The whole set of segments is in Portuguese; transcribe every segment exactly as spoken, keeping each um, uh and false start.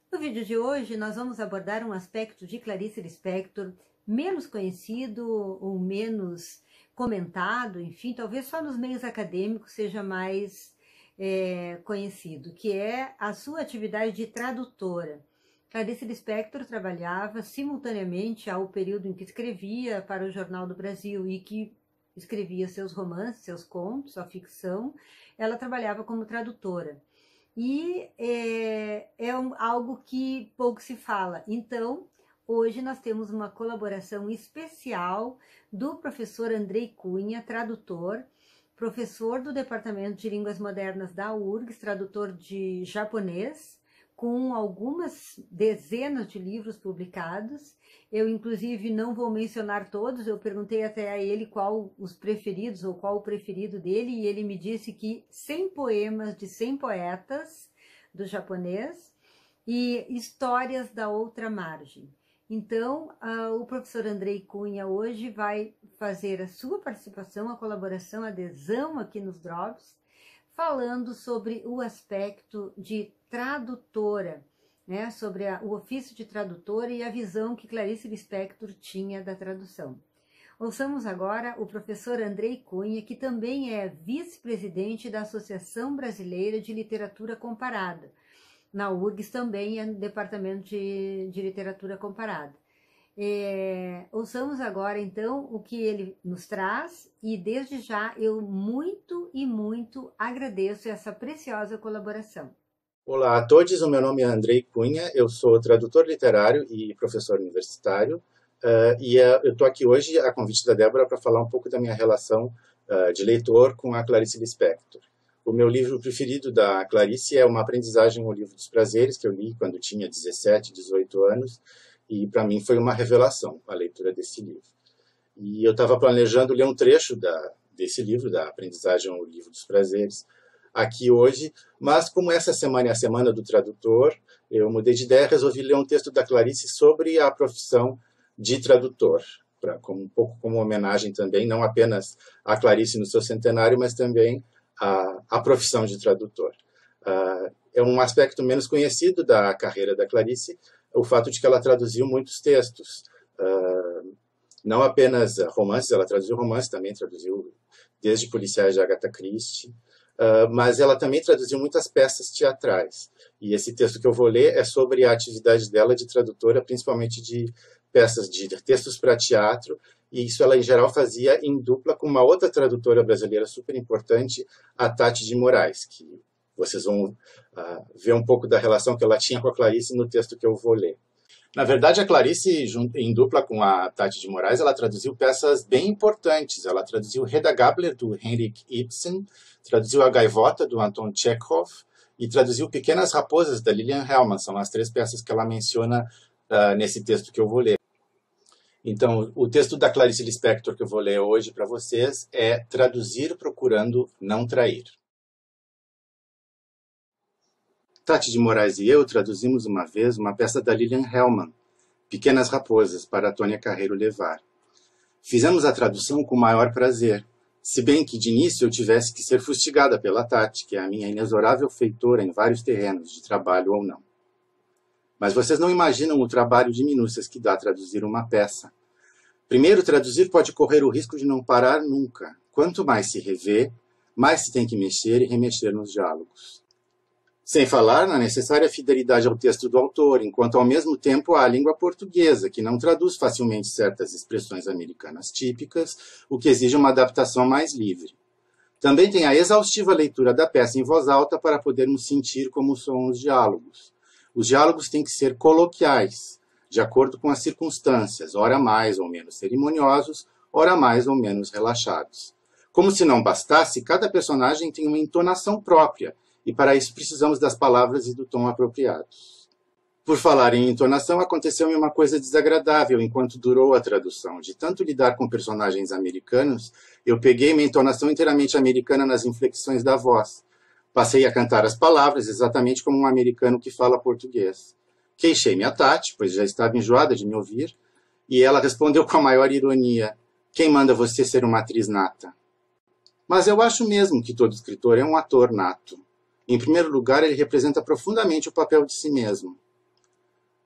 No vídeo de hoje, nós vamos abordar um aspecto de Clarice Lispector menos conhecido ou menos comentado, enfim, talvez só nos meios acadêmicos seja mais é, conhecido, que é a sua atividade de tradutora. Clarice Lispector trabalhava simultaneamente ao período em que escrevia para o Jornal do Brasil e que escrevia seus romances, seus contos, a ficção, ela trabalhava como tradutora. E é, é um, algo que pouco se fala. Então, hoje nós temos uma colaboração especial do professor Andrei Cunha, tradutor, professor do Departamento de Línguas Modernas da U R G S, tradutor de japonês, com algumas dezenas de livros publicados. Eu, inclusive, não vou mencionar todos, eu perguntei até a ele qual os preferidos, ou qual o preferido dele, e ele me disse que cem poemas de cem poetas do japonês e histórias da outra margem. Então, uh, o professor Andrei Cunha hoje vai fazer a sua participação, a colaboração, a adesão aqui nos Drops, falando sobre o aspecto de tradutora, né, sobre a, o ofício de tradutora e a visão que Clarice Lispector tinha da tradução. Ouçamos agora o professor Andrei Cunha, que também é vice-presidente da Associação Brasileira de Literatura Comparada. Na U R G S também é no Departamento de, de Literatura Comparada. É, ouçamos agora, então, o que ele nos traz e, desde já, eu muito e muito agradeço essa preciosa colaboração. Olá a todos, o meu nome é Andrei Cunha, eu sou tradutor literário e professor universitário, uh, e uh, eu estou aqui hoje a convite da Débora para falar um pouco da minha relação uh, de leitor com a Clarice Lispector. O meu livro preferido da Clarice é Uma Aprendizagem ao Livro dos Prazeres, que eu li quando tinha dezessete, dezoito anos, e para mim foi uma revelação a leitura desse livro. E eu estava planejando ler um trecho da, desse livro, da Aprendizagem ao Livro dos Prazeres, aqui hoje, mas como essa semana é a Semana do Tradutor, eu mudei de ideia e resolvi ler um texto da Clarice sobre a profissão de tradutor, pra, como, um pouco como homenagem também, não apenas a Clarice no seu centenário, mas também a, a profissão de tradutor. Uh, é um aspecto menos conhecido da carreira da Clarice, o fato de que ela traduziu muitos textos, uh, não apenas romances, ela traduziu romances, também traduziu desde policiais de Agatha Christie, Uh, mas ela também traduziu muitas peças teatrais. E esse texto que eu vou ler é sobre a atividade dela de tradutora, principalmente de peças de textos para teatro, e isso ela, em geral, fazia em dupla com uma outra tradutora brasileira super importante, a Tati de Moraes, que vocês vão uh, ver um pouco da relação que ela tinha com a Clarice no texto que eu vou ler. Na verdade, a Clarice, em dupla com a Tati de Moraes, ela traduziu peças bem importantes. Ela traduziu Hedda Gabler, do Henrik Ibsen, traduziu A Gaivota, do Anton Chekhov, e traduziu Pequenas Raposas, da Lilian Hellman. São as três peças que ela menciona uh, nesse texto que eu vou ler. Então, o texto da Clarice Lispector que eu vou ler hoje para vocês é Traduzir procurando não trair. Tati de Moraes e eu traduzimos uma vez uma peça da Lilian Hellman, Pequenas Raposas, para a Tônia Carreiro levar. Fizemos a tradução com o maior prazer, se bem que de início eu tivesse que ser fustigada pela Tati, que é a minha inexorável feitora em vários terrenos, de trabalho ou não. Mas vocês não imaginam o trabalho de minúcias que dá traduzir uma peça. Primeiro, traduzir pode correr o risco de não parar nunca. Quanto mais se revê, mais se tem que mexer e remexer nos diálogos. Sem falar na necessária fidelidade ao texto do autor, enquanto ao mesmo tempo há a língua portuguesa, que não traduz facilmente certas expressões americanas típicas, o que exige uma adaptação mais livre. Também tem a exaustiva leitura da peça em voz alta para podermos sentir como soam os diálogos. Os diálogos têm que ser coloquiais, de acordo com as circunstâncias, ora mais ou menos cerimoniosos, ora mais ou menos relaxados. Como se não bastasse, cada personagem tem uma entonação própria, e para isso precisamos das palavras e do tom apropriados. Por falar em entonação, aconteceu-me uma coisa desagradável enquanto durou a tradução. De tanto lidar com personagens americanos, eu peguei minha entonação inteiramente americana nas inflexões da voz. Passei a cantar as palavras exatamente como um americano que fala português. Queixei-me a Tati, pois já estava enjoada de me ouvir, e ela respondeu com a maior ironia: "Quem manda você ser uma atriz nata?" Mas eu acho mesmo que todo escritor é um ator nato. Em primeiro lugar, ele representa profundamente o papel de si mesmo.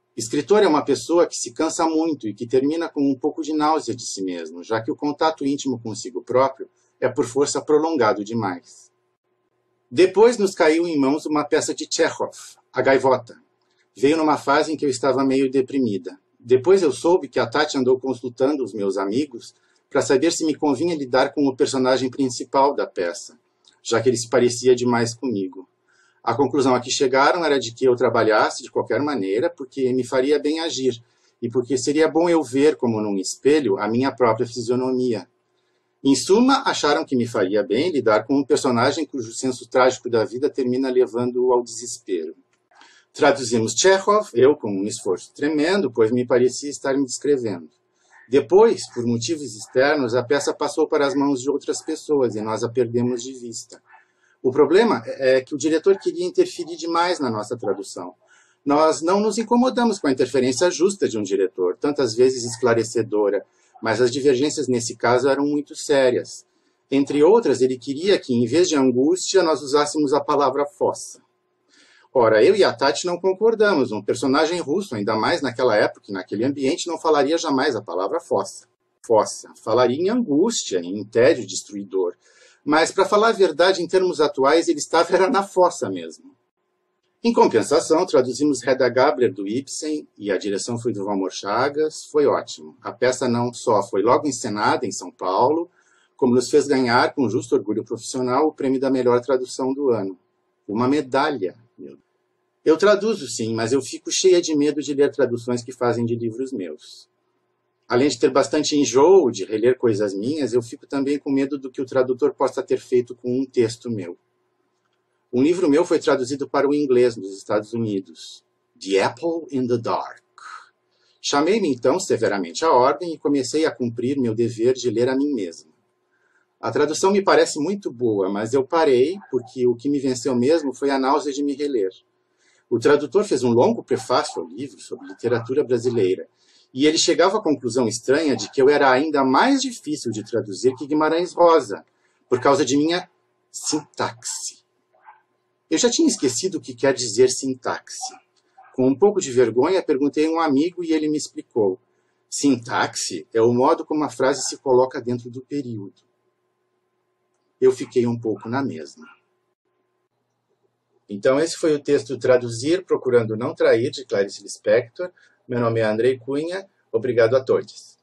Escritor é uma pessoa que se cansa muito e que termina com um pouco de náusea de si mesmo, já que o contato íntimo consigo próprio é por força prolongado demais. Depois nos caiu em mãos uma peça de Tchekhov, A Gaivota. Veio numa fase em que eu estava meio deprimida. Depois eu soube que a Tati andou consultando os meus amigos para saber se me convinha lidar com o personagem principal da peça, já que ele se parecia demais comigo. A conclusão a que chegaram era de que eu trabalhasse de qualquer maneira, porque me faria bem agir, e porque seria bom eu ver, como num espelho, a minha própria fisionomia. Em suma, acharam que me faria bem lidar com um personagem cujo senso trágico da vida termina levando-o ao desespero. Traduzimos Tchekhov, eu com um esforço tremendo, pois me parecia estar me descrevendo. Depois, por motivos externos, a peça passou para as mãos de outras pessoas e nós a perdemos de vista. O problema é que o diretor queria interferir demais na nossa tradução. Nós não nos incomodamos com a interferência justa de um diretor, tantas vezes esclarecedora, mas as divergências nesse caso eram muito sérias. Entre outras, ele queria que, em vez de angústia, nós usássemos a palavra fossa. Ora, eu e a Tati não concordamos. Um personagem russo, ainda mais naquela época e naquele ambiente, não falaria jamais a palavra fossa. Fossa. Falaria em angústia, em tédio destruidor. Mas, para falar a verdade, em termos atuais, ele estava era na fossa mesmo. Em compensação, traduzimos Hedda Gabler do Ibsen e a direção foi do Valmor Chagas. Foi ótimo. A peça não só foi logo encenada em São Paulo, como nos fez ganhar, com justo orgulho profissional, o prêmio da melhor tradução do ano. Uma medalha. Eu traduzo, sim, mas eu fico cheia de medo de ler traduções que fazem de livros meus. Além de ter bastante enjoo de reler coisas minhas, eu fico também com medo do que o tradutor possa ter feito com um texto meu. Um livro meu foi traduzido para o inglês nos Estados Unidos. The Apple in the Dark. Chamei-me então severamente à ordem e comecei a cumprir meu dever de ler a mim mesma. A tradução me parece muito boa, mas eu parei porque o que me venceu mesmo foi a náusea de me reler. O tradutor fez um longo prefácio ao livro sobre literatura brasileira, e ele chegava à conclusão estranha de que eu era ainda mais difícil de traduzir que Guimarães Rosa, por causa de minha sintaxe. Eu já tinha esquecido o que quer dizer sintaxe. Com um pouco de vergonha, perguntei a um amigo e ele me explicou. Sintaxe é o modo como a frase se coloca dentro do período. Eu fiquei um pouco na mesma. Então, esse foi o texto Traduzir, Procurando Não Trair, de Clarice Lispector. Meu nome é Andrei Cunha. Obrigado a todos.